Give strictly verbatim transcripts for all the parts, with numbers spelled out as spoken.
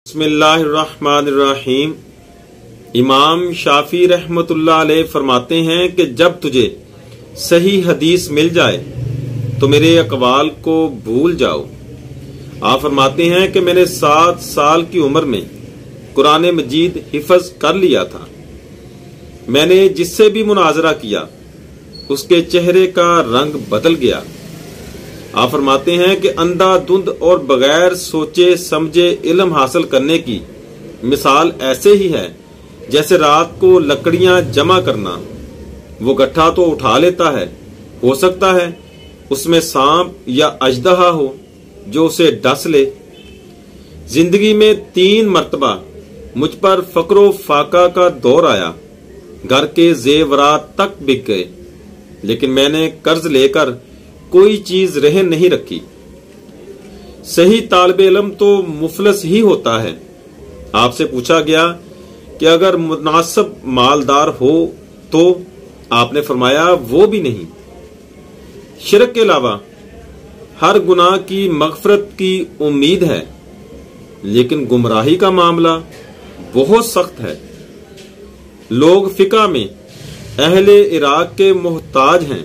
بسم اللہ الرحمن الرحیم۔ امام شافعی رحمت اللہ علیہ فرماتے ہیں کہ جب تجھے صحیح حدیث مل جائے تو میرے اقوال کو بھول جاؤ۔ آپ فرماتے ہیں کہ میں نے سات سال کی عمر میں قرآن مجید حفظ کر لیا تھا۔ میں نے جس سے بھی مناظرہ کیا اس کے چہرے کا رنگ بدل گیا۔ آپ فرماتے ہیں کہ اندھا دھند اور بغیر سوچے سمجھے علم حاصل کرنے کی مثال ایسے ہی ہے جیسے رات کو لکڑیاں جمع کرنا۔ وہ گٹھا تو اٹھا لیتا ہے، ہو سکتا ہے اس میں سانپ یا اژدہا ہو جو اسے ڈس لے۔ زندگی میں تین مرتبہ مجھ پر فقر و فاقہ کا دور آیا، گھر کے زیورات تک بک گئے، لیکن میں نے قرض لے کر کوئی چیز رہن نہیں رکھی۔ صحیح طالب علم تو مفلس ہی ہوتا ہے۔ آپ سے پوچھا گیا کہ اگر مناسب مالدار ہو تو آپ نے فرمایا وہ بھی نہیں۔ شرک کے علاوہ ہر گناہ کی مغفرت کی امید ہے، لیکن گمراہی کا معاملہ بہت سخت ہے۔ لوگ فقہ میں اہل عراق کے محتاج ہیں۔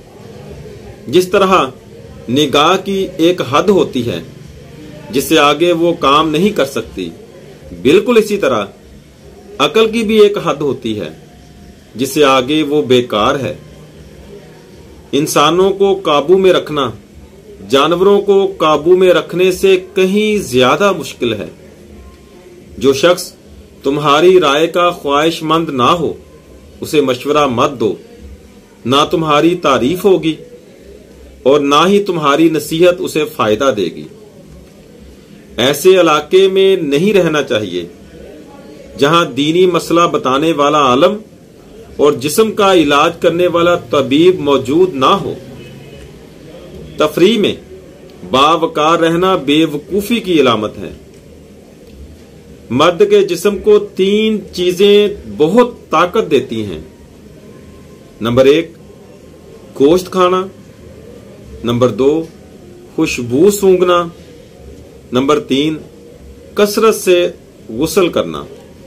جس طرح نگاہ کی ایک حد ہوتی ہے جس سے آگے وہ کام نہیں کر سکتی، بالکل اسی طرح عقل کی بھی ایک حد ہوتی ہے جس سے آگے وہ بیکار ہے۔ انسانوں کو قابو میں رکھنا جانوروں کو قابو میں رکھنے سے کہیں زیادہ مشکل ہے۔ جو شخص تمہاری رائے کا خواہش مند نہ ہو اسے مشورہ مت دو، نہ تمہاری تعریف ہوگی اور نہ ہی تمہاری نصیحت اسے فائدہ دے گی۔ ایسے علاقے میں نہیں رہنا چاہیے جہاں دینی مسئلہ بتانے والا عالم اور جسم کا علاج کرنے والا طبیب موجود نہ ہو۔ تفریح میں باوقار رہنا بے وقوفی کی علامت ہے۔ مرد کے جسم کو تین چیزیں بہت طاقت دیتی ہیں۔ نمبر ایک، گوشت کھانا۔ نمبر دو، خوشبو سونگھنا۔ نمبر تین، کثرت سے غسل کرنا۔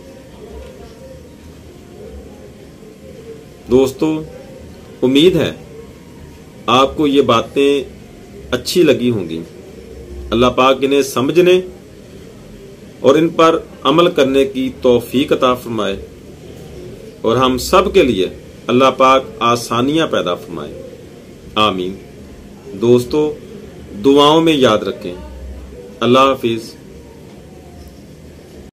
دوستو، امید ہے آپ کو یہ باتیں اچھی لگی ہوں گی۔ اللہ پاک انہیں سمجھنے اور ان پر عمل کرنے کی توفیق عطا فرمائے، اور ہم سب کے لیے اللہ پاک آسانیاں پیدا فرمائے، آمین۔ دوستو، دعاؤں میں یاد رکھیں۔ اللہ حافظ۔